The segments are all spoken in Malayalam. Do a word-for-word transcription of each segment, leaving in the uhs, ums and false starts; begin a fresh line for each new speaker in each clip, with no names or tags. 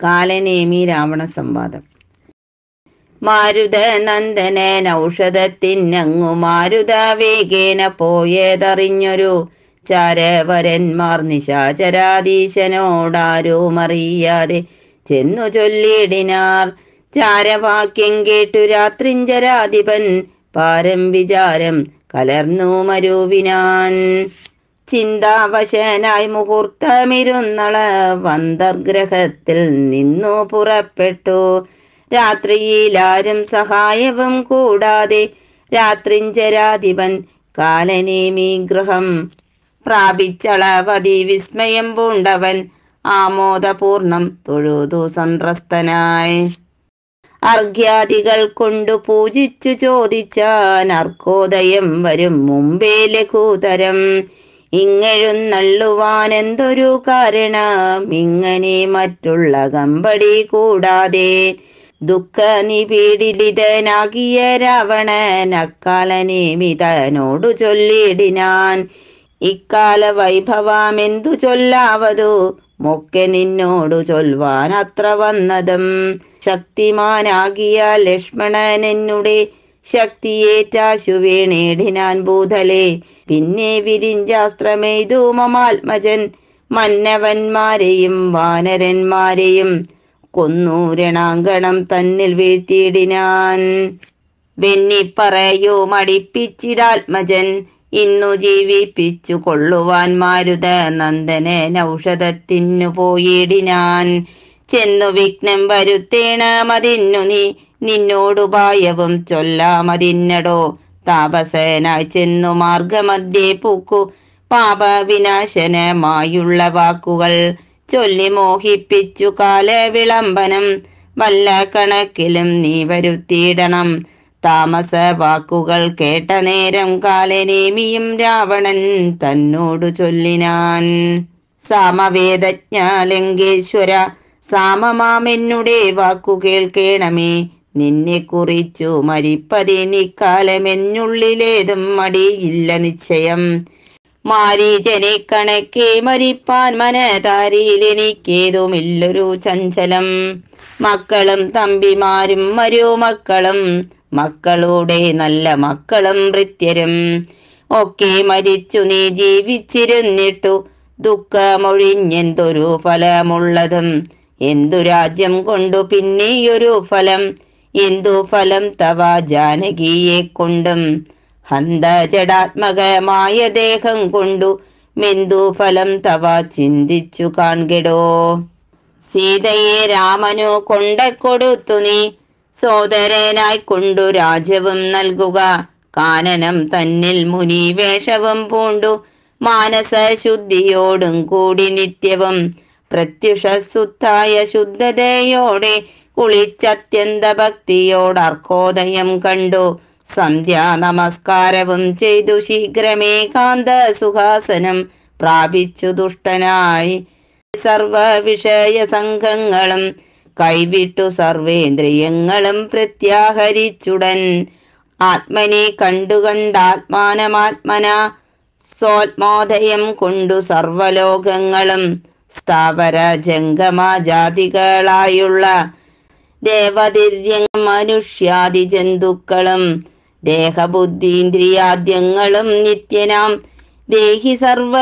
കാലനേമി രാവണ സംവാദം. മാരുത നന്ദനൻ ഔഷധത്തിനങ്ങു മാരുത വേഗേന പോയതറിഞ്ഞൊരു ചാരവരന്മാർ നിശാചരാധീശനോടാരും അറിയാതെ ചെന്നു ചൊല്ലിടിനാർ. ചാരവാക്യം കേട്ടു രാത്രിഞ്ചരാധിപൻ പാരം വിചാരം കലർന്നു മരുവിനാൻ. ചിന്താവശനായി മുഹൂർത്തമിരുന്നള വന്തർഗ്രഹത്തിൽ നിന്നു പുറപ്പെട്ടു. രാത്രിയിലാരും സഹായവും കൂടാതെ രാത്രിഞ്ചരാധിപൻ കാലനേമി ഗൃഹം പ്രാപിച്ചളവതി വിസ്മയം പൂണ്ടവൻ ആമോദപൂർണം തൊഴുതു സന്ത്രസ്തനായി. അർഘ്യാദികൾ കൊണ്ടു പൂജിച്ചു ചോദിച്ചാൻ അർക്കോദയം വരും മുമ്പേ ലഘുതരം. ഇങ്ങെഴുന്നള്ളുവാൻ എന്തൊരു കാരണം ഇങ്ങനെ മറ്റുള്ള കമ്പടി കൂടാതെ. ദുഃഖ നിപീഡിതനാകിയ രാവണൻ അക്കാലനേമിതനോടു ചൊല്ലിടിനാൻ. ഇക്കാല വൈഭവമെന്തു ചൊല്ലാവതു മൊക്കെ നിന്നോടു ചൊൽവാൻ അത്ര വന്നതും. ശക്തിമാനാകിയ ലക്ഷ്മണൻ എന്നുടെ ശക്തിയേറ്റാശു വീണേടിനാൻ ഭൂതലെ. പിന്നെ വിരിഞ്ചാസ്ത്രമെയ്തു മമാത്മജൻ മന്നവന്മാരെയും വാനരന്മാരെയും കൊന്നു രണാങ്കണം തന്നിൽ വീഴ്ത്തിയിടിനാൻ. വെണ്ണിപ്പറയോ മടിപ്പിച്ചിതാത്മജൻ ഇന്നു ജീവിപ്പിച്ചു കൊള്ളുവാൻ മാരുത നന്ദനൻ ഔഷധത്തിനു പോയിടിനാൻ. ചെന്നു വിഘ്നം വരുത്തേണമതിന്നു നീ നിന്നോടുപായവും ചൊല്ലാമതിന്നടോ. താപസനായി ചെന്നു മാർഗമധ്യേ പൂക്കു പാപവിനാശനമായുള്ള വാക്കുകൾ ചൊല്ലി മോഹിപ്പിച്ചു കാലവിളംബനം വല്ല കണക്കിലും നീ വരുത്തിയിടണം. താമസ വാക്കുകൾ കേട്ട നേരം കാലനേമിയും രാവണൻ തന്നോടു ചൊല്ലിനാൻ. സാമവേദജ്ഞ ലങ്കേശ്വര സാമമാമെന്നുടെ വാക്കു കേൾക്കേണമേ. നിന്നെ കുറിച്ചു മരിപ്പതിനിക്കാലമെന്നുള്ളിലേതും മടിയില്ല നിശ്ചയം. മാരീചനെ കണക്കെ മരിപ്പാൻ മനതാരിയിലെനിക്കേതുമില്ലൊരു ചഞ്ചലം. മക്കളും തമ്പിമാരും മരുമക്കളും മക്കളുടെ നല്ല മക്കളും ഭൃത്യരും ഒക്കെ മരിച്ചു നീ ജീവിച്ചിരുന്നിട്ടു ദുഃഖമൊഴിഞ്ഞെന്തൊരു ഫലമുള്ളതും. എന്തു രാജ്യം കൊണ്ടു പിന്നെയൊരു ഫലം എന്തു ഫലം തവ ജാനകിയെ കൊണ്ടും. ഹന്ത ജഡാത്മകമായ ദേഹം കൊണ്ടു മെന്തു ഫലം തവ ചിന്തിച്ചു കാൺകെടോ. സീതയെ രാമനു കൊണ്ട കൊടുത്തു നീ സോദരനായി കൊണ്ടു രാജ്യവും നൽകുക. കാനനം തന്നിൽ മുനി വേഷവും പൂണ്ടു മാനസശുദ്ധിയോടും കൂടി നിത്യവും പ്രത്യുഷസുത്തായ ശുദ്ധതയോടെ കുളിച്ചത്യന്ത ഭക്തിയോടർക്കോദയം കണ്ടു. സന്ധ്യാ നമസ്കാരവും ചെയ്തു ശീഘ്രമേകാന്ത സുഖാസനം പ്രാപിച്ചു ദുഷ്ടനായി സർവ വിഷയ സംഘങ്ങളും കൈവിട്ടു സർവേന്ദ്രിയങ്ങളും പ്രത്യാഹരിച്ചുടൻ. ആത്മനെ കണ്ടുകണ്ടാത്മാനമാത്മന സ്വോത്മോദയം കൊണ്ടു സർവലോകങ്ങളും സ്ഥാവര ജംഗമ ജാതികളായുള്ള ദേവതിര്യ മനുഷ്യാദി ജന്തുക്കളും ദേഹബുദ്ധീന്ദ്രിയാദ്യങ്ങളും നിത്യനാം ദേഹി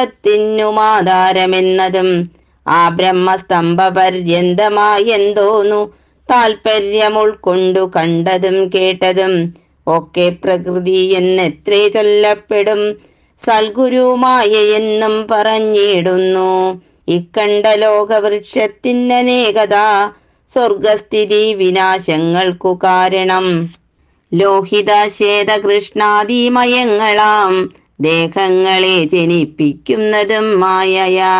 സർവത്തിനുമാധാരമെന്നതും ആ ബ്രഹ്മസ്തംഭ പര്യന്തമായെന്തോന്നു താൽപര്യം ഉൾക്കൊണ്ടു കണ്ടതും കേട്ടതും ഒക്കെ പ്രകൃതി എന്നെത്രേ ചൊല്ലപ്പെടും. സൽഗുരുമായ എന്നും പറഞ്ഞിടുന്നു. ഇക്കണ്ട ലോകവൃക്ഷത്തിനനേകത സ്വർഗസ്ഥിതി വിനാശങ്ങൾക്കു കാരണം. ലോഹിത ശ്വേത കൃഷ്ണാദിമയങ്ങളാം ദേഹങ്ങളെ ജനിപ്പിക്കുന്നതും മായയാ.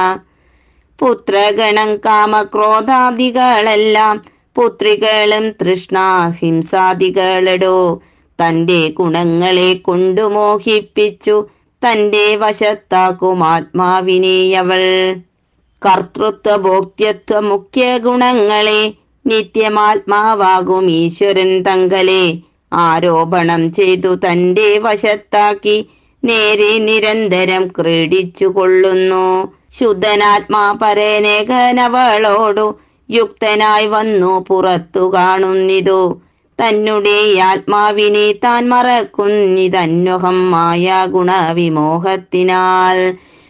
പുത്രഗണം കാമക്രോധാദികളെല്ലാം പുത്രികളും തൃഷ്ണാഹിംസാദികളടോ. തന്റെ ഗുണങ്ങളെ കൊണ്ടു മോഹിപ്പിച്ചു തന്റെ വശത്താക്കും ആത്മാവിനെയവൾ. കർത്തൃത്വ ഭോക്തൃത്വ മുഖ്യ ഗുണങ്ങളെ നിത്യമാത്മാവാകും ഈശ്വരൻ തങ്കലെ ആരോപണം ചെയ്തു തന്റെ വശത്താക്കി നേരെ നിരന്തരം ക്രീഡിച്ചു കൊള്ളുന്നു. ശുദ്ധനാത്മാ പരനേകനവളോടു യുക്തനായി വന്നു പുറത്തു കാണുന്നിതു. തന്നെ ആത്മാവിനെ താൻ മറക്കുന്നിതന്വഹം മായ ഗുണവിമോഹത്തിനാൽ.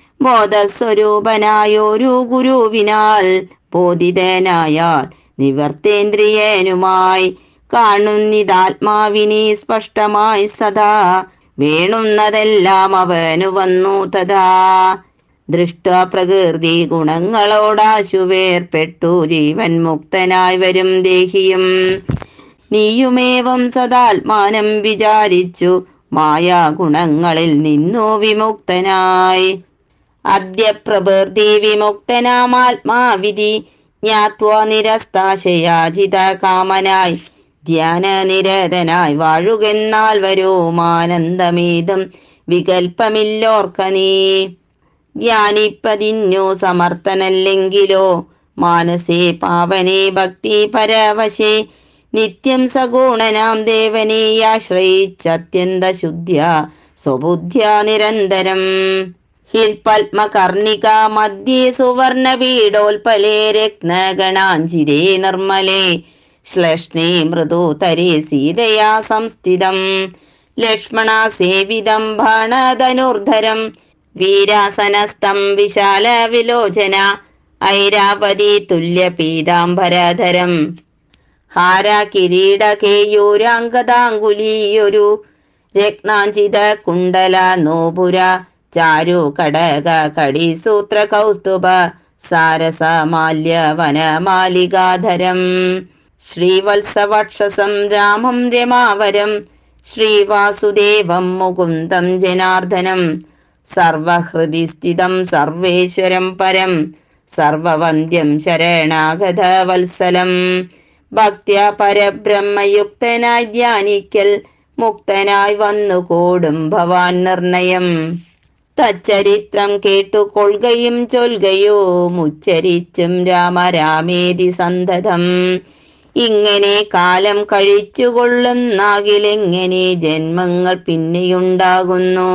ബോധസ്വരൂപനായൊരു ഗുരുവിനാൽ ബോധിതനായാൽ നിവർത്തേന്ദ്രിയനുമായി കാണുന്നിതാത്മാവിനെ സ്പഷ്ടമായി സദാ. വേണുന്നതെല്ലാം അവനു വന്നു തഥാ. ദൃഷ്ട പ്രകൃതി ഗുണങ്ങളോടാശുവേർപ്പെട്ടു ജീവൻ മുക്തനായി വരും ദേഹിയും. നീയുമേവം സദാത്മാനം വിചാരിച്ചു മായാ ഗുണങ്ങളിൽ നിന്നു വിമുക്തനായി. അദ്യ പ്രകൃതി വിമുക്തനാമാത്മാവിധി ജ്ഞാത്വാ നിരസ്താശയാജിത കാമനായി. ധ്യാന നിരതനായി വാഴുകെന്നാൽ വരോമാനന്ദമേതും വികൽപ്പമില്ലോർക്ക നീ. ധ്യാനിപ്പതിന്നു സമർത്ഥനല്ലെങ്കിലോ മാനസേ പാവനേ ഭക്തി പരവശേ. നിത്യം സഗുണനാം ദേവനെ ആശ്രയിച്ചത്യന്ത ശുദ്ധ്യ സ്വബുദ്ധ്യ നിരന്തരം. ഹിൽപത്മകർണിക മധ്യേ സുവർണപീഡോൽപലേ രത്നഗണാഞ്ചിരേ നിർമ്മലേ. ശ്ലേഷ്ണേ മൃദുതരേ സീതയാ സംസ്ഥിതം ലക്ഷ്മണ സേവിതം ബാണധനുർധരം. വീരാസനസ്ഥം വിശാല വിലോചന ഐരാവതി തുല്യ പീതാംബരധരം. ഹാര കിരീട കേയൂരാംഗതാങ്കുലിയൊരു രത്നാഞ്ചിത കുണ്ടല നോപുര ചാരു കടക കടിസൂത്ര കൗസ്തുഭ സാരസമാല്യ വനമാലികാധരം. ശ്രീവത്സവക്ഷസം രാമം രമാവരം ശ്രീവാസുദേവം മുകുന്ദം ജനാർദ്ദനം. സർവഹൃദി സ്ഥിതം സർവേശ്വരം പരം സർവവന്ദ്യം ശരണാഗത വത്സലം. ഭക്ത്യ പരബ്രഹ്മയുക്തനായി ധ്യാനിക്കൽ മുക്തനായി വന്നുകൂടും ഭവാൻ നിർണയം. തച്ചരിത്രം കേട്ടുകൊള്ളുകയും ചൊൽകയും ഉച്ചരിച്ചും രാമരാമേതി സന്തതം. ഇങ്ങനെ കാലം കഴിച്ചുകൊള്ളുന്നാകിലെങ്ങനെ ജന്മങ്ങൾ പിന്നെയുണ്ടാകുന്നു.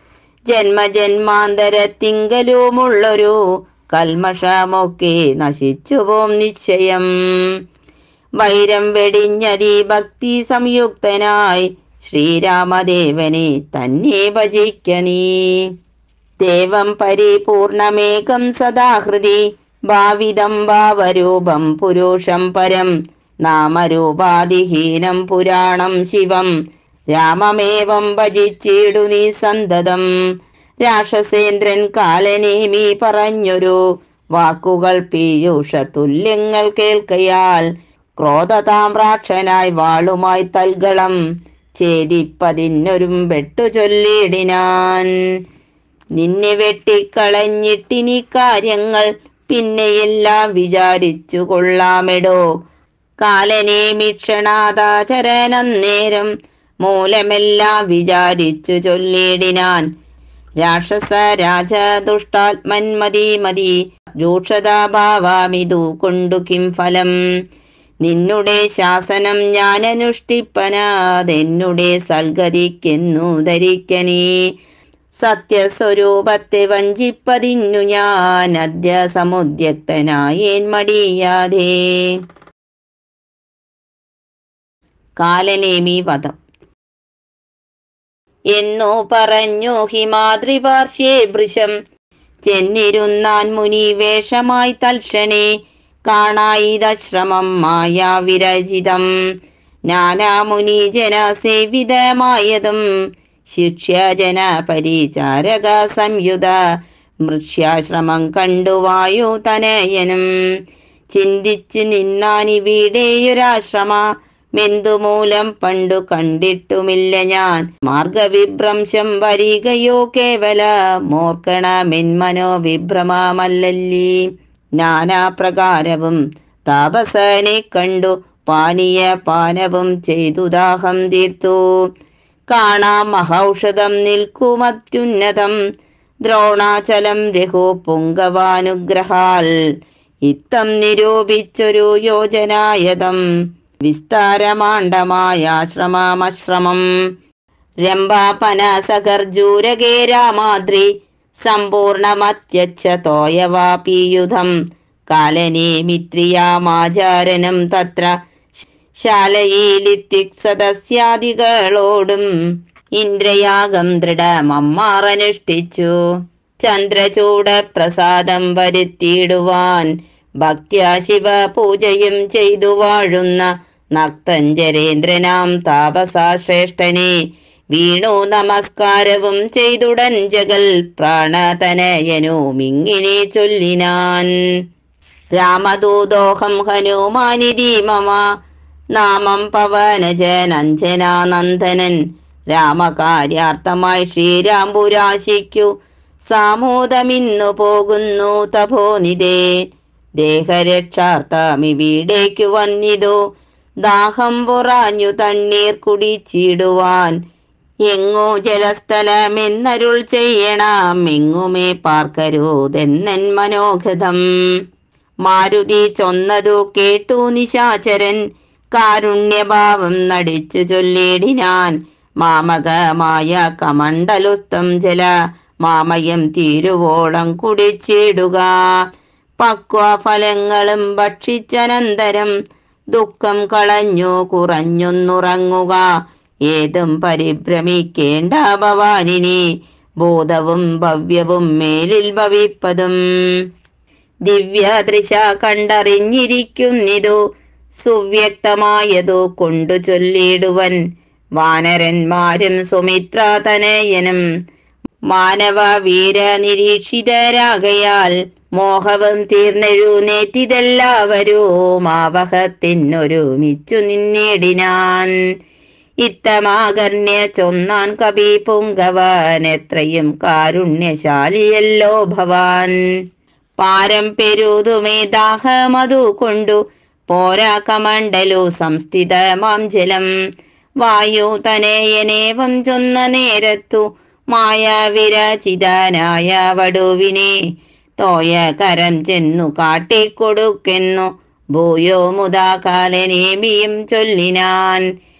ജന്മജന്മാന്തരത്തിങ്കലുമുള്ളൊരു കൽമഷമൊക്കെ നശിച്ചുപോം നിശ്ചയം. വൈരം വെടിഞ്ഞതി ഭക്തി സംയുക്തനായി ശ്രീരാമദേവനെ തന്നെ ഭജിക്ക നീ. ദേവം പരിപൂർണമേകം സദാഹൃതി ഭാവിതം ഭാവരൂപം പുരുഷം പരം. നാമരൂപാദിഹീനം പുരാണം ശിവം രാമമേവം ഭജിച്ചിടു നീ സന്തതം. രാക്ഷസേന്ദ്രൻ കാലനേമി പറഞ്ഞൊരു വാക്കുകൾ പീയൂഷ തുല്യങ്ങൾ കേൾക്കയാൽ ക്രോധതാമ്രാക്ഷനായി വാളുമായി തൽഗളം ഛേദിപ്പതിനൊരും വെട്ടു ചൊല്ലിടിനാൻ. നിന്നെ വെട്ടിക്കളഞ്ഞിട്ടിനി കാര്യങ്ങൾ പിന്നെയെല്ലാം വിചാരിച്ചു കൊള്ളാമെടോ. കാലനേമിക്ഷണാദാചരനന്നേരം മൂലമെല്ലാം വിചാരിച്ചു ചൊല്ലിടിനാൻ. രാക്ഷസ രാജ ദുഷ്ടാത്മന്മതി മതി രൂക്ഷതാഭാവാമിതു കൊണ്ടു കിം ഫലം. നിന്നുടെ ശാസനം ഞാൻ അനുഷ്ഠിപ്പനാതെന്നുടെ സൽഗതിക്കെന്നു ധരിക്കനീ. സത്യസ്വരൂപത്തെ വഞ്ചിപ്പതിന്നു ഞാൻ അദ്യ സമുദ്യക്തനായേൻ മടിയാതെ. കാലനേമി വധം എന്നു പറഞ്ഞു ഹിമാദ്രിപാർശ്വേ വൃശം. ചെന്നിരുന്നാൻ മുനി വേഷമായി തൽക്ഷണേ കാണായിതശ്രമം മായാവിരചിതം. നാനാമുനി ജനസേവിതമായതും ശിക്ഷ്യജന പരിചാരക സംയുത മൃക്ഷ്യാശ്രമം കണ്ടു വായു തനയനും. ചിന്തിച്ചു നിന്നാനിവിടെയൊരാശ്രമ മെന്തുമൂലം പണ്ടു കണ്ടിട്ടുമില്ല ഞാൻ. മാർഗവിഭ്രംശം വരികയോ കേവല മോർക്കണമെന്മനോ വിഭ്രമമല്ലല്ലീ. നാനാപ്രകാരവും താപസനെ കണ്ടു പാനീയ പാനവും ചെയ്തു ദാഹം തീർത്തു. കാണാം മഹൌഷധം നിൽക്കുമത്യുന്നതം ദ്രോണാചലം രഘു പുങ്കവാനുഗ്രഹാൽ. ഇത്തം നിരൂപിച്ചൊരു യോജനായതം വിസ്താരമാണ്ഡമായാശ്രമമശ്രമം. രംഭാപനസഖർജൂരകേ രാമാദ്രി സമ്പൂർണമത്യച്ഛ തോയവാപീയുധം. കാലനേമിത്രിയാമാചാരനം തത്ര ശാലയിലിത്യുക് സദസ്യാദികളോടും ഇന്ദ്രയാഗം ദൃഢമമ്മാറനുഷ്ഠിച്ചു. ചന്ദ്രചൂഡ പ്രസാദം വരുത്തിയിടുവാൻ ഭക്ത്യാ ശിവ പൂജയും ചെയ്തു വാഴുന്ന നക്തഞ്ചരേന്ദ്രനാം താപസാശ്രേഷ്ഠനെ വീണു നമസ്കാരവും ചെയ്തുടൻ ജഗൽ പ്രാണതനയനുമിങ്ങിനെ ചൊല്ലിനാൻ. രാമദൂതോഹം ഹനുമാനിധി മമ നാമം പവനജനഞ്ജനാനന്ദനൻ. രാമകാര്യാർത്ഥമായി ശ്രീരാംപുരാശിക്കു സാമൂതമിന്നു പോകുന്നു തപോനിധേ. ദേഹരക്ഷാർത്ഥമിവിടേക്കു വന്നിതു ദാഹം പൊറാഞ്ഞു തണ്ണീർ കുടിച്ചിടുവാൻ. എങ്ങു ജലസ്ഥലമെന്നരുൾ ചെയ്യണം എങ്ങുമേ പാർക്കരുതെന്നൻ മനോഗതം. മാരുതി ചൊന്നതു കേട്ടു നിശാചരൻ കാരുണ്യഭാവം നടിച്ചു ചൊല്ലിടിനാൻ. മാമകമായ കമണ്ഡലുസ്തം ജല മാമയം തീരുവോളം കുടിച്ചിടുക. പക്വഫലങ്ങളും ഭക്ഷിച്ചനന്തരം ദുഃഖം കളഞ്ഞു കുറഞ്ഞൊന്നുറങ്ങുക. ഏതും പരിഭ്രമിക്കേണ്ട ഭവാനിനി ബോധവും ഭവ്യവും മേലിൽ ഭവിപ്പതും. ദിവ്യദൃശ കണ്ടറിഞ്ഞിരിക്കുന്നിതു സുവ്യക്തമായതു കൊണ്ടു ചൊല്ലിടുവൻ. വാനരന്മാരും സുമിത്രാതനയനും മാനവ വീര നിരീക്ഷിതരാകയാൽ മോഹവും തീർന്നെഴുന്നേറ്റിതെല്ലാവരും ആവഹത്തിനൊരുമിച്ചു നിന്നിടിനാൻ. ഇത്തമാകർണ്യ ചൊന്നാൻ കവി പുങ്കവൻ എത്രയും കാരുണ്യശാലിയല്ലോ ഭവാൻ. പാരം പെരുതുമേ ദാഹമതു കൊണ്ടു പോരാ കമണ്ഡലു സംസ്ഥിതമാം ജലം. വായു തനയനേവം ചൊന്ന നേരത്തു മായാവിരചിതനായ വടുവിനെ തോയ കരം ചെന്നു കാട്ടിക്കൊടുക്കെന്നു ഭൂയോ മുതാ കാലനേമിയും ചൊല്ലിനാൻ.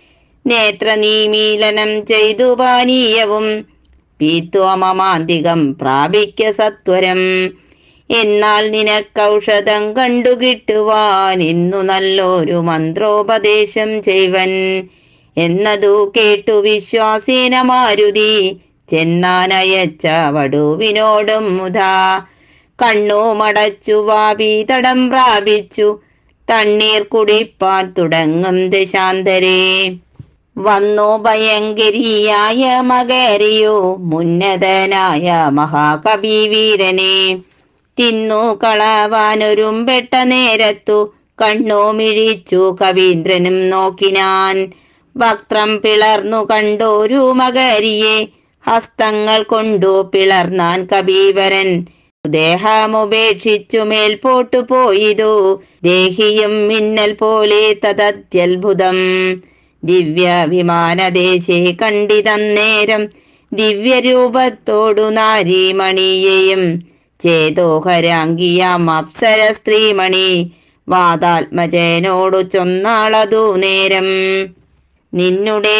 നേത്രനീമീലനം ചെയ്തു പാനീയവും പീത്വമമാന്തികം പ്രാപിക്ക സത്വരം. എന്നാൽ നിനക്കൗഷധം കണ്ടുകിട്ടുവാൻ ഇന്നു നല്ലൊരു മന്ത്രോപദേശം ചെയ്വൻ എന്നതു കേട്ടു വിശ്വാസേന മാരുതി ചെന്നാനയച്ച വടുവിനോടും മുതാ. കണ്ണു മടച്ചു വാപി തടം പ്രാപിച്ചു തണ്ണീർ കുടിപ്പാൻ തുടങ്ങും ദശാന്തരേ. വന്നു ഭയങ്കരിയായ മകരിയോ മുന്നതനായ മഹാകവി വീരനെ തിന്നു കളവാനൊരുമ്പെട്ട നേരത്തു കണ്ണു മിഴിച്ചു കവീന്ദ്രനും നോക്കിനാൻ. വക്രം പിളർന്നു കണ്ടോരു മകരിയെ ഹസ്തങ്ങൾ കൊണ്ടു പിളർന്നാൻ കബീവരൻ. ദേഹമുപേക്ഷിച്ചു മേൽപോട്ടു പോയിതു ദേഹിയും മിന്നൽ പോലെ തദത്യത്ഭുതം. ദിവ്യ വിമാനദേശേ കണ്ടിതന്നേരം ദിവ്യരൂപത്തോടു നാരീമണിയെയും ചേതോഹരാംഗിയാം അപ്സര സ്ത്രീമണി വാതാത്മജനോടു ചൊന്നാളതു നേരം. നിന്നുടെ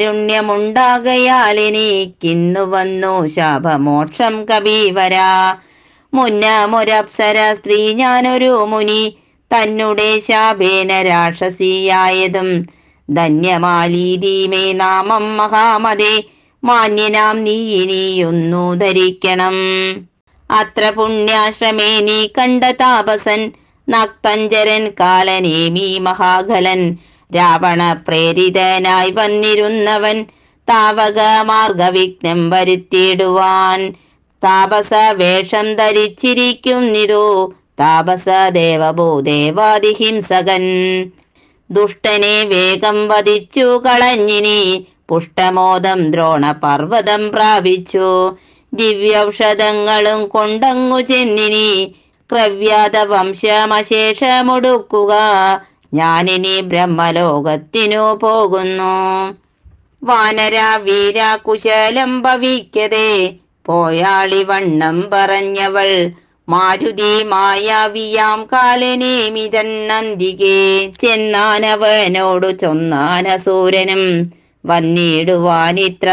കാരുണ്യമുണ്ടാകയാലെനിക്കിന്നു വന്നു ശാപമോക്ഷം കബീവരാ. മുന്നമൊരപ്സര സ്ത്രീ ഞാനൊരു മുനി തന്നുടെ ശാപേന രാക്ഷസിയായതും ധന്യമാലീതീമേ നാമം മഹാമതേ. മാന്യനാം നീ ഇനിയൊന്നു ധരിക്കണം. അത്ര പുണ്യാശ്രമേ നീ കണ്ട താപസൻ നക്തഞ്ചരൻ കാലനേമി മഹാഖലൻ. രാവണ പ്രേരിതനായി വന്നിരുന്നവൻ താവക മാർഗവിഘ്നം വരുത്തിയിടുവാൻ. താപസ വേഷം ധരിച്ചിരിക്കുന്നിതോ താപസ ദേവഭൂ ദേവാദിഹിംസകൻ. ദുഷ്ടനെ വേഗം വധിച്ചു കളഞ്ഞിനി പുഷ്ടമോദം ദ്രോണ പർവ്വതം പ്രാപിച്ചു. ദിവ്യൌഷധങ്ങളും കൊണ്ടങ്ങു ചെന്നിനി ക്രവ്യാത വംശമശേഷമൊടുക്കുക. ഞാനിനി ബ്രഹ്മലോകത്തിനു പോകുന്നു. വാനര വീര കുശലം ഭവിക്കതേ പോയാളിവണ്ണം പറഞ്ഞവൾ മാരുതി മായാവിയാം കാലനേമിതൻ നന്ദികേ. ചെന്നാനവനോടു ചൊന്നാനസൂരനും വന്നിടുവാനിത്ര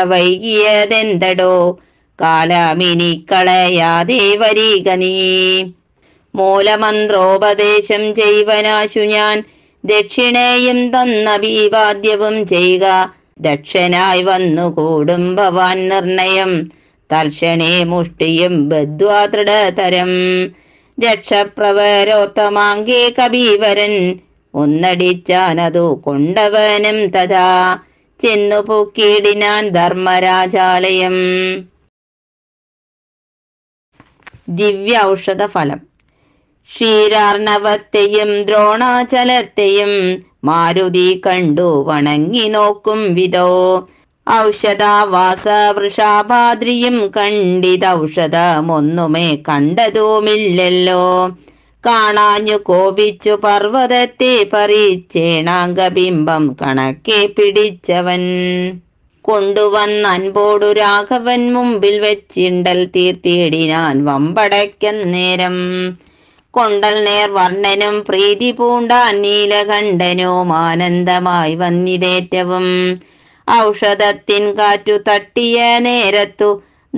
വൈകിയതെന്തടോ കാലമിനി കളയാതെ വരിക നീ. മൂലമന്ത്രോപദേശം ചെയ്വനാശു ഞാൻ ദക്ഷിണേയും തന്നഭിവാദ്യവും ചെയ്യുക ദക്ഷനായി വന്നുകൂടും ഭവാൻ നിർണയം തൽക്ഷണേ മുഷ്ടിയും ബദ്ധ്വാ ദൃഢതരം രക്ഷപ്രവരോത്തമാങ്കേ കബീവരൻ ഒന്നടിച്ചാനതു കൊണ്ടവനും തഥാ ചെന്നു പൊക്കിയിടിനാൻ ധർമ്മരാജാലയം. ദിവ്യ ഔഷധ ഫലം. ക്ഷീരാർണവത്തെയും ദ്രോണാചലത്തെയും മാരുതി കണ്ടു വണങ്ങി നോക്കും വിധോ ഔഷധാവാസ വൃഷാഭാദ്രിയും കണ്ടിതൗഷധമൊന്നുമേ കണ്ടതുമില്ലല്ലോ. കാണാഞ്ഞു കോപിച്ചു പർവ്വതത്തെ പറിച്ചേണാംഗബിംബം കണക്കെ പിടിച്ചവൻ കൊണ്ടുവന്നൻപോടു രാഘവൻ മുമ്പിൽ വെച്ചിണ്ടൽ തീർത്തിയിടിനാൻ വമ്പടയ്ക്കന്നേരം. കൊണ്ടൽ നേർ വർണ്ണനും പ്രീതി പൂണ്ടാൻ നീലകണ്ഠനും ആനന്ദമായി വന്നിതേറ്റവും ഔഷധത്തിൻ കാറ്റു തട്ടിയ നേരത്തു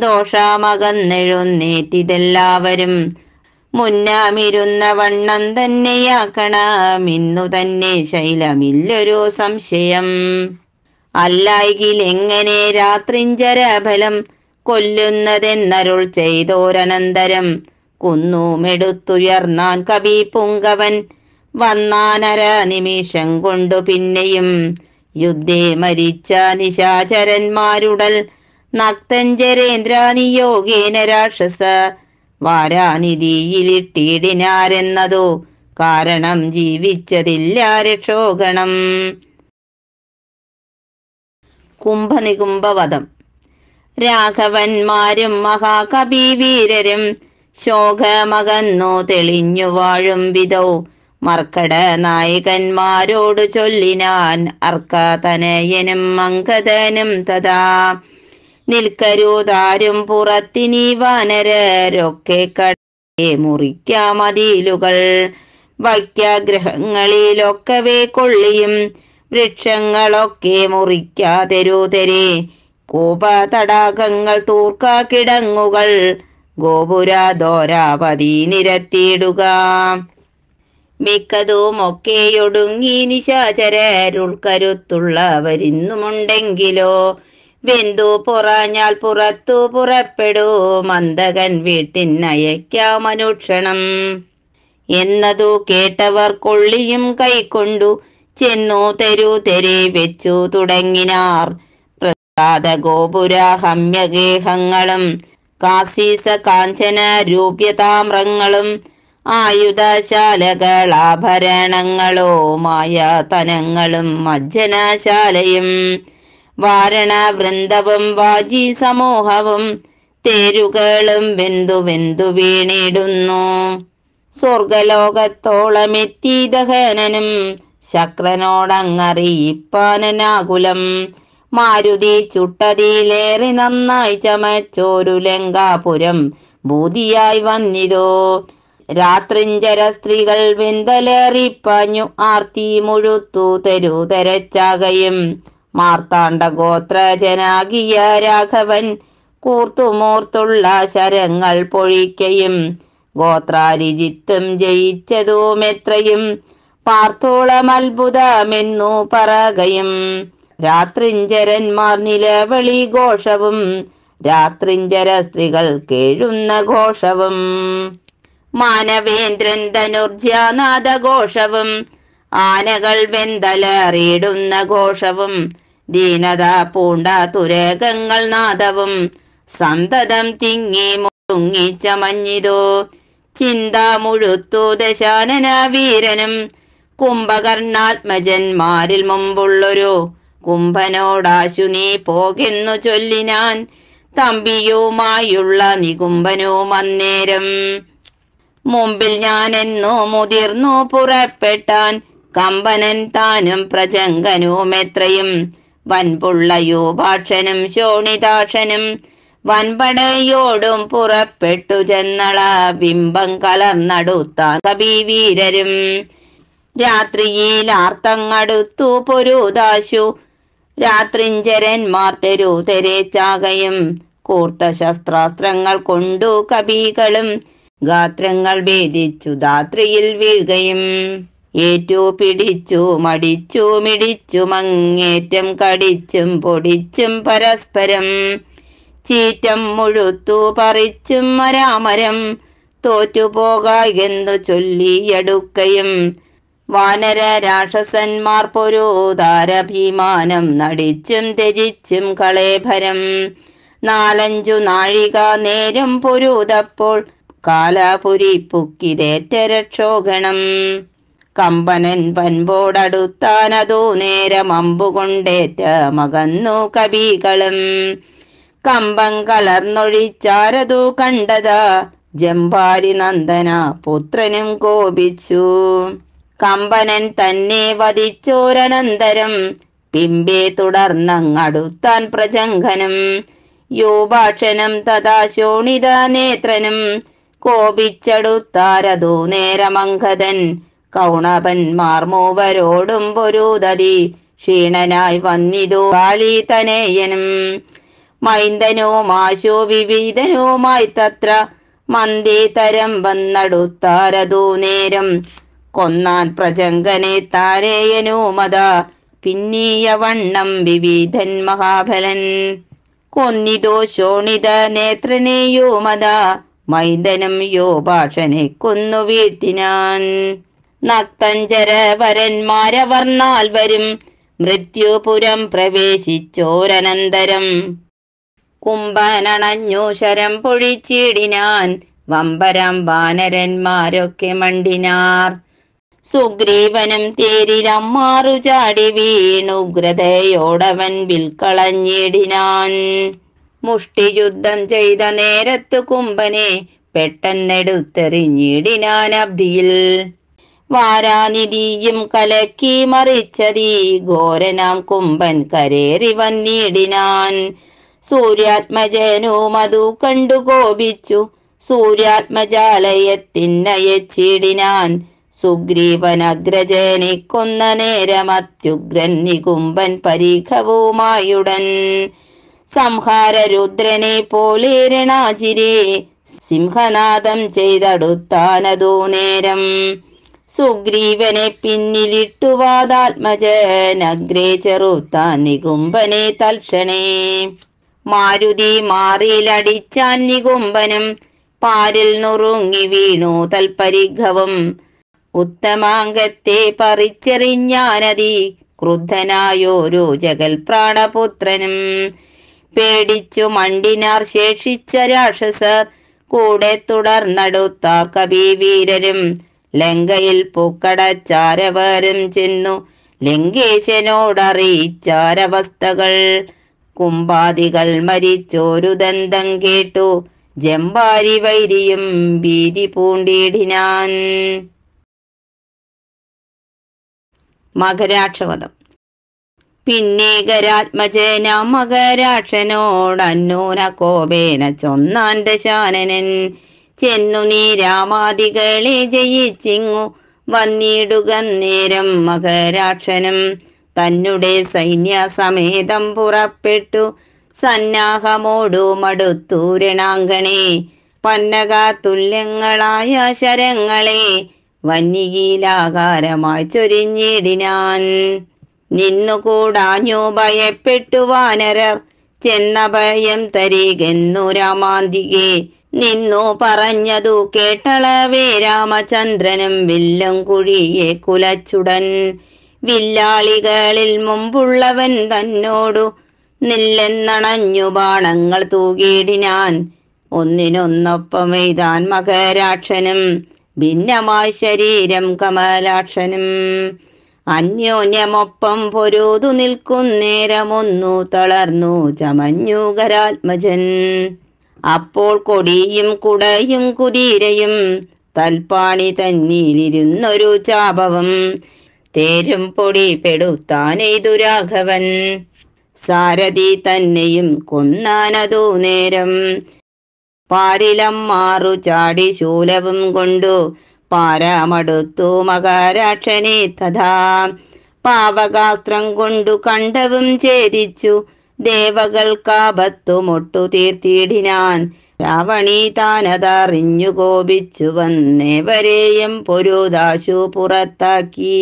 ദോഷമകന്നെഴുന്നേറ്റിതെല്ലാവരും മുന്നാമിരുന്ന വണ്ണം തന്നെയാക്കണമിന്നു തന്നെ ശൈലമില്ലൊരു സംശയം. അല്ലായെങ്കിൽ എങ്ങനെ രാത്രിഞ്ചരഫലം കൊല്ലുന്നതെന്നരുൾ ചെയ്തോരനന്തരം കുന്നുമെടുത്തുയർന്നാൻ കവി പുങ്കവൻ വന്നാനര നിമിഷം കൊണ്ടു പിന്നെയും യുദ്ധേ മരിച്ച നിശാചരന്മാരുടൽ നക്തഞ്ചരേന്ദ്ര നിയോഗേന രാക്ഷസ വാരാനിധിയിലിട്ടിടിനാരെന്നതോ കാരണം ജീവിച്ചതില്ല രക്ഷോഗണം. കുംഭനികുംഭവധം. രാഘവന്മാരും മഹാകവിവീരരും ശോകമകന്നു തെളിഞ്ഞു വാഴും വിധൗ മർക്കട നായകന്മാരോടു ചൊല്ലിനാൻ അർക്കതനയനും അങ്കദനും തഥാ നിൽക്കരുതാരും പുറത്തിനീ വാനരരൊക്കെ കടക്കെ മുറിക്കാമതിലുകൾ വൈക്യഗ്രഹങ്ങളിലൊക്കവേ കൊള്ളിയും വൃക്ഷങ്ങളൊക്കെ മുറിക്കാതെരുതെരെ കോപതടാകങ്ങൾ തൂർക്ക കിടങ്ങുകൾ ഗോപുരദോരാപതി നിരത്തിയിടുക മിക്കതുമൊക്കെയൊടുങ്ങി നിശാചരരുൾക്കരുത്തുള്ളവരിന്നുമുണ്ടെങ്കിലോ വെന്തു പുറഞ്ഞാൽ പുറത്തു പുറപ്പെടൂ മന്ദകൻ വീട്ടിനയക്കാമനുക്ഷണം എന്നതു കേട്ടവർ കൊള്ളിയും കൈക്കൊണ്ടു ചെന്നു തെരു തെരെ വെച്ചു തുടങ്ങിനാർ. പ്രസാദ ഗോപുര ഹമ്യഗേഹങ്ങളും കാസീസ കാഞ്ചന രൂപ്യതാമ്രങ്ങളും ആയുധശാലകളാഭരണങ്ങളോ മായാതനങ്ങളും മജ്ജനശാലയും വാരണ വൃന്ദവും വാജി സമൂഹവും തേരുകളും വെന്തു വെന്തു വീണിടുന്നു. സ്വർഗലോകത്തോളമെത്തി ദഹനനും ശക്രനോടങ്ങറിയിപ്പാനാകുലം മാരുതി ചുട്ടതിയിലേറെ നന്നായി ചമച്ചോരു ലങ്കാപുരം ഭൂതിയായി വന്നിതോ. രാത്രിഞ്ചര സ്ത്രീകൾ വെന്തലേറിപ്പാഞ്ഞു ആർത്തി മുഴുത്തു തെരു തെരച്ചാകയും മാർത്താണ്ഡ ഗോത്രജനാകിയ രാഘവൻ കൂർത്തുമൂർത്തുള്ള ശരങ്ങൾ പൊഴിക്കയും ഗോത്രാരിജിത്തും ജയിച്ചതുമെത്രയും പാർത്തോളം അത്ഭുതമെന്നു പറകയും രാത്രിഞ്ചരന്മാർ നിലവിളി ഘോഷവും രാത്രിഞ്ചര സ്ത്രീകൾ കേഴുന്ന ഘോഷവും മാനവേന്ദ്രൻ ധനുർജ്യാനാദഘോഷവും ആനകൾ വെന്തലറിയിടുന്ന ഘോഷവും ദീനത പൂണ്ട തുരകങ്ങൾ നാദവും സന്തതം തിങ്ങി മുങ്ങി ചമഞ്ഞിതോ. ചിന്ത മുഴുത്തു ദശാനന വീരനും കുംഭകർണാത്മജന്മാരിൽ മുമ്പുള്ളൊരു കുംഭനോടാശു നീ പോകെന്നു ചൊല്ലിനാൻ തമ്പിയുമായുള്ള നികുംഭനും അന്നേരം. മുമ്പിൽ ഞാനെന്നു മുതിർന്നു പുറപ്പെട്ടാൻ കമ്പനൻ താനും പ്രജങ്കനുമെത്രയും വൻപുള്ള യൂപാക്ഷനും ശോണിതാക്ഷനും വൻപടയോടും പുറപ്പെട്ടു ചെന്നള ബിംബം കലർന്നടുത്താൻ കവിവീരരും. രാത്രിയിൽ ആർത്തങ്ങടുത്തു പൊരുതാശു രാത്രിഞ്ചരന്മാർ തെരു തെരേച്ചാകയും കൂർത്ത ശസ്ത്രാസ്ത്രങ്ങൾ കൊണ്ടു കവികളും ഗാത്രങ്ങൾ ഭേദിച്ചു ധാത്രിയിൽ വീഴുകയും ഏറ്റു പിടിച്ചു മടിച്ചു മിടിച്ചു മങ്ങേറ്റം കടിച്ചും പൊടിച്ചും പരസ്പരം ചീറ്റം മുഴുത്തു പറിച്ചും മരാമരം തോറ്റുപോകായെന്നു ചൊല്ലിയടുക്കയും വാനര രാക്ഷസന്മാർ പൊരുതാരഭിമാനം നടിച്ചും ത്യജിച്ചും കളേഭരം നാലഞ്ചു നാഴിക നേരം പൊരുതപ്പോൾ കാലാപുരി പുക്കിതേറ്റ രക്ഷോഗണം കമ്പനൻ പൻപോടടുത്താനതു നേരം അമ്പുകൊണ്ടേറ്റ മകന്നു കവികളും കമ്പം കലർന്നൊഴിച്ചാരതു കണ്ടതാ ജംഭാരി നന്ദന പുത്രനും കോപിച്ചു കമ്പനൻ തന്നെ വധിച്ചോരനന്തരം പിമ്പെ തുടർന്നങ്ങടുത്താൻ പ്രജംഘനം യോഭാക്ഷനും തഥാ ശോണിത നേത്രനും കോപിച്ചടുത്താരതു നേരമംഗതൻ കൗണപന്മാർ മൂവരോടും പൊരുതതി ക്ഷീണനായി വന്നിതു കാളി തനയനും മൈന്ദനുമാശു വിവിധനുമായി തത്ര മന്ദിതരം വന്നടുത്താരതു നേരം കൊന്നാൻ പ്രജങ്കനെ താരേയനുമത പിന്നീയ വണ്ണം വിവിധൻ മഹാബലൻ കൊന്നിതോ ശോണിത നേത്രനെയുമത മൈന്ദനം യോഭാക്ഷനെ കൊന്നു വീഴ്ത്തിനാൻ നക്തഞ്ചര വരന്മാരവർന്നാൽ വരും മൃത്യുപുരം പ്രവേശിച്ചോരനന്തരം കുംഭനണഞ്ഞു ശരം പൊഴിച്ചിടിനാൻ വമ്പരം വാനരന്മാരൊക്കെ മണ്ടിനാർ സുഗ്രീവനും തേരിലമ്മാറു ചാടി വീണുഗ്രതയോടവൻ വിൽക്കളഞ്ഞിടിനാൻ മുഷ്ടിയുദ്ധം ചെയ്ത നേരത്തു കുംഭനെ പെട്ടെന്നെടുത്തെറിഞ്ഞിടിനാൻ അബ്ധിയിൽ വാരാനിധിയും കലക്കി മറിച്ചതീ ഘോരനാം കുംഭൻ കരേറി വന്നിടിനാൻ സൂര്യാത്മജനു മധു കണ്ടു കോപിച്ചു സൂര്യാത്മജാലയത്തിനയച്ചിടിനാൻ സുഗ്രീവനഗ്രജനെ കൊന്ന നേരമത്യുഗ്രൻ നികുംബൻ പരീഖവുമായുടൻ സംഹാര രുദ്രനെ പോലെ രണാചിരേ സിംഹനാദം ചെയ്തടുത്താനതു നേരം സുഗ്രീവനെ പിന്നിലിട്ടുവാദാത്മജനഗ്രേ ചെറുത്താൻ നികുംബനെ തൽക്ഷണേ മാരുതി മാറിലടിച്ചാൻ നികുംബനും പാരിൽ നുറുങ്ങി വീണു തൽപരിഘവും ഉത്തമാംഗത്തെ പറിച്ചെറിഞ്ഞാനതി ക്രുദ്ധനായോരു ജഗൽ പ്രാണപുത്രനും പേടിച്ചു മണ്ടിനാർ ശേഷിച്ച രാക്ഷസർ കൂടെ തുടർന്നടുത്താർ കവിവീരരും ലങ്കയിൽ പൂക്കടച്ചാരവരും ചെന്നു ലങ്കേശനോടറിയിച്ചാരവസ്ഥകൾ കുംഭാദികൾ മരിച്ചോരു ദന്തം കേട്ടു ജംഭാരി വൈരിയും ഭീതി പൂണ്ടിടിനാൻ. മകരാക്ഷവധം. പിന്നീകരാത്മജന മകരാക്ഷനോടന്നൂന കോപേന ചൊന്നാൻ ദശാനനൻ ചെന്നു നീ രാമാദികളെ ജയിച്ചിങ്ങു വന്നിടുക നേരം മകരാക്ഷനും തന്നെ സൈന്യസമേതം പുറപ്പെട്ടു സന്നാഹമോടു മടുത്തു രണാങ്കണേ പന്നക തുല്യങ്ങളായ ശരങ്ങളെ വന്യകീലാകാരമായി ചൊരിഞ്ഞിടിനാൻ. നിന്നുകൂടാഞ്ഞു ഭയപ്പെട്ടു വാനരർ ചെന്ന ഭയം തരികെന്നു രാമാന്തികെ നിന്നു പറഞ്ഞതു കേട്ടളവേ രാമചന്ദ്രനും വില്ലും കുഴിയെ കുലച്ചുടൻ വില്ലാളികളിൽ മുമ്പുള്ളവൻ തന്നോടു നില്ലെന്നണഞ്ഞു ബാണങ്ങൾ തൂകിയിടിനാൻ. ഒന്നിനൊന്നൊപ്പം എയ്താൻ മകരാക്ഷനും ഭിന്നമായി ശരീരം കമലാക്ഷനും അന്യോന്യമൊപ്പം പൊരുതു നിൽക്കുന്നേരമൊന്നു തളർന്നു ചമഞ്ഞു ഗരാത്മജൻ. അപ്പോൾ കൊടിയും കുടയും കുതിരയും തൽപ്പാണി തന്നിലിരുന്നൊരു ചാപവും തേരും പൊടി പെടുത്താനെയ്തു രാഘവൻ. സാരഥി തന്നെയും കൊന്നാനതു നേരം പാരിലം മാറു ചാടി ശൂലവും കൊണ്ടു പാരമടുത്തു മകരാക്ഷനെ തഥാ പാവകാസ്ത്രം കൊണ്ടു കണ്ഠവും ഛേദിച്ചു ദേവകൾക്കാപത്തു മൊട്ടു തീർത്തിടിനാൻ. രാവണി താനതറിഞ്ഞു കോപിച്ചു വന്നേവരെയും പൊരുതാശു പുറത്താക്കി.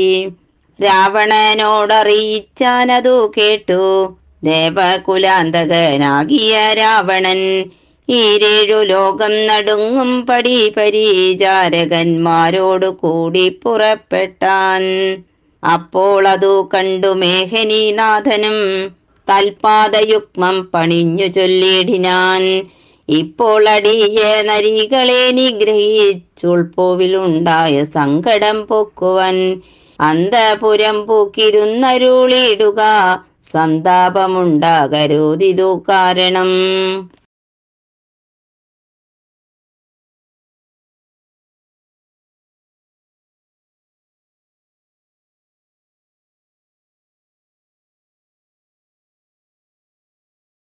രാവണനോടറിയിച്ചാനതു കേട്ടു ദേവകുലാന്തകനാകിയ രാവണൻ. ഈരേഴു ലോകം നടുങ്ങും പടി പരിചാരകന്മാരോടു കൂടി പുറപ്പെട്ടാൻ. അപ്പോൾ അതു കണ്ടു മേഘനീനാഥനും തൽപാദയുഗ്മം പണിഞ്ഞു ചൊല്ലിടിനാൻ. ഇപ്പോൾ അടിയ നരികളെ നിഗ്രഹിച്ചുൾപോവിലുണ്ടായ സങ്കടം പൊക്കുവൻ. അന്തപുരം പൂക്കിരുന്നരുളിടുക സന്താപമുണ്ടാകരുതിതു കാരണം.